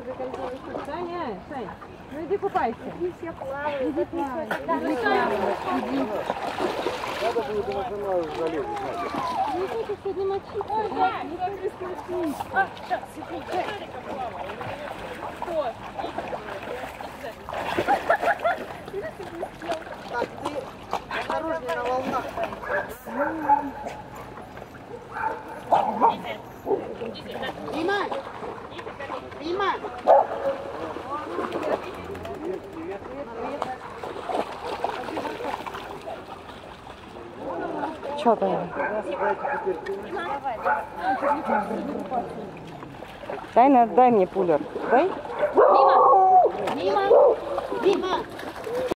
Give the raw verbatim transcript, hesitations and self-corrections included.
Саня, Сань, ну иди купайся. Иди, я плаваю. Иди, плавай. Надо будет на канал залезть. Не хочу сегодня мочиться. Ой, да, как искусить. А, сейчас, секунду. Кто? Так, ты осторожнее на волнах. Дима! Дима! Что там? Дай, дай мне пулер. Дай. Дима! Дима! Дима!